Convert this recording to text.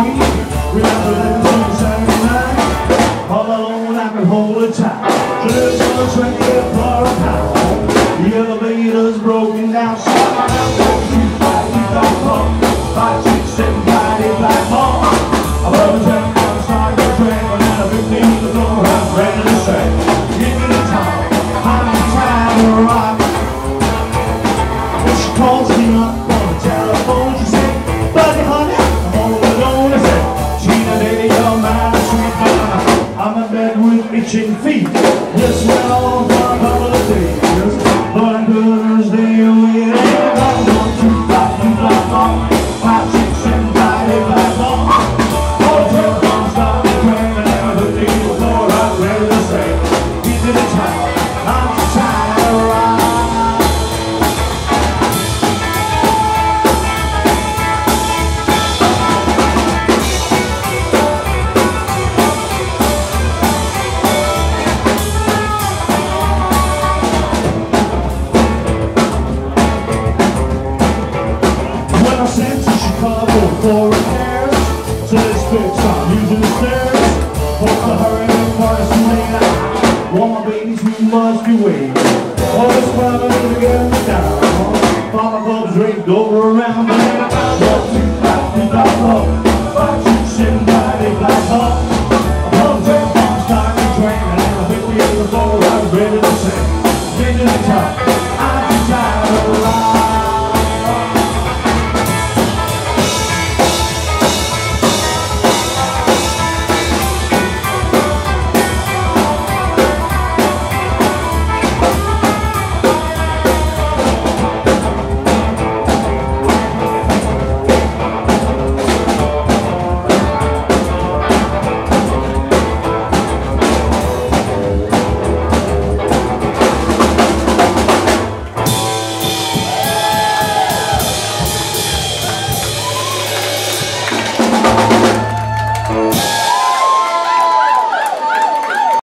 week. We have to live until Saturday night. All alone I can hold it tight. Just on the train for a pound. The elevator's broken down. So I'm out there to fight. We don't pump. 5, 6, 7, 8 black ball. I love the train. I'm starting to train. But now the 15 is over. I'm ready to say. Give me the time. I'm tired of rock. When she calls me up on the telephone, she said, "Buddy, honey, I'm all alone." I said, "Gina, baby, you're my sweet girl. I'm in bed with itching feet." This went on for a couple of days, but I'm gonna stay away. I'm going to fly, 5, 6, 7, 8 black ball. All the telephones start to ring, and everything before I'm ready to say, "He's in the town. I'm tired of rock." I sent to Chicago for repairs, so this fix I'm using the stairs. Hope to hurry and party too late now. Want my babies who must be waiting. All this time I need to get me down. Papa Bub's rigged over around.